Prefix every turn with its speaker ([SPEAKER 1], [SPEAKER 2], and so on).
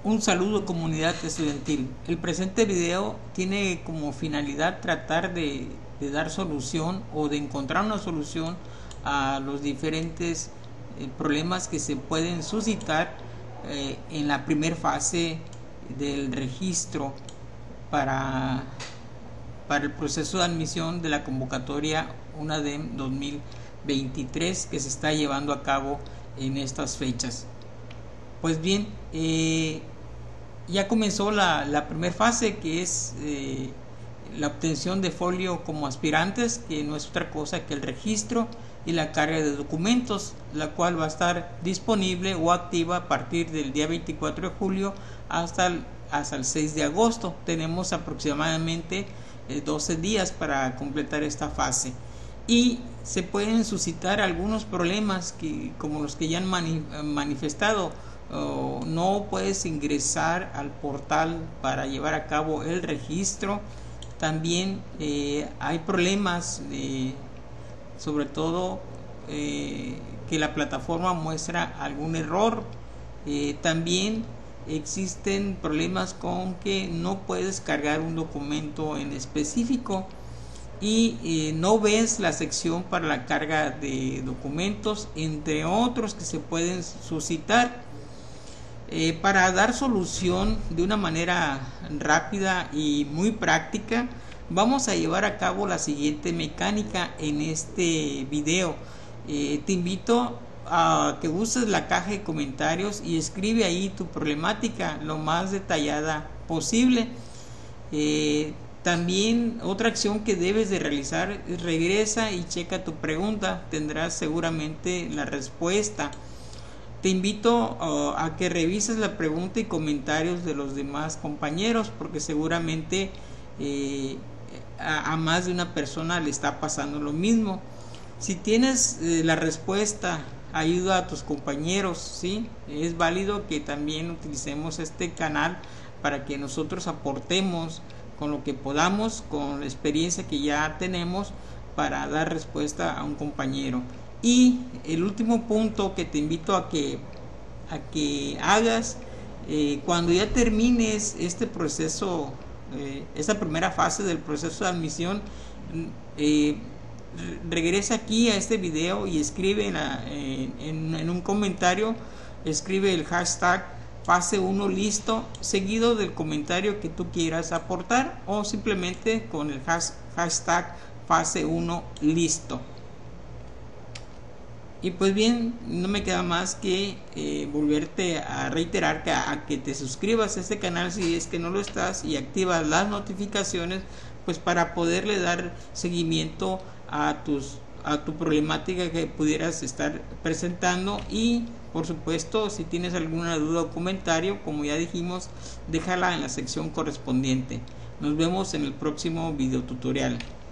[SPEAKER 1] Un saludo, comunidad estudiantil. El presente video tiene como finalidad tratar de dar solución o de encontrar una solución a los diferentes problemas que se pueden suscitar en la primera fase del registro para el proceso de admisión de la convocatoria UNADEM 2023 que se está llevando a cabo en estas fechas. Pues bien, ya comenzó la primera fase, que es la obtención de folio como aspirantes, que no es otra cosa que el registro y la carga de documentos, la cual va a estar disponible o activa a partir del día 24 de julio hasta el 6 de agosto. Tenemos aproximadamente 12 días para completar esta fase y se pueden suscitar algunos problemas como los que ya han manifestado. No puedes ingresar al portal para llevar a cabo el registro. También hay problemas sobre todo que la plataforma muestra algún error. También existen problemas con que no puedes cargar un documento en específico y no ves la sección para la carga de documentos, entre otros que se pueden suscitar. Para dar solución de una manera rápida y muy práctica, vamos a llevar a cabo la siguiente mecánica en este video. Te invito a que uses la caja de comentarios y escribe ahí tu problemática lo más detallada posible. También otra acción que debes de realizar es regresa y checa tu pregunta, tendrás seguramente la respuesta. Te invito a que revises la pregunta y comentarios de los demás compañeros, porque seguramente a más de una persona le está pasando lo mismo. Si tienes la respuesta, ayuda a tus compañeros, ¿sí? Es válido que también utilicemos este canal para que nosotros aportemos con lo que podamos, con la experiencia que ya tenemos, para dar respuesta a un compañero. Y el último punto que te invito a que hagas cuando ya termines este proceso, esta primera fase del proceso de admisión, regresa aquí a este video y escribe en un comentario, escribe el hashtag fase 1 listo, seguido del comentario que tú quieras aportar, o simplemente con el hashtag fase 1 listo. Y pues bien, no me queda más que volverte a reiterar que te suscribas a este canal si es que no lo estás, y activas las notificaciones, pues para poderle dar seguimiento a tu problemática que pudieras estar presentando. Y por supuesto, si tienes alguna duda o comentario, como ya dijimos, déjala en la sección correspondiente. Nos vemos en el próximo video tutorial.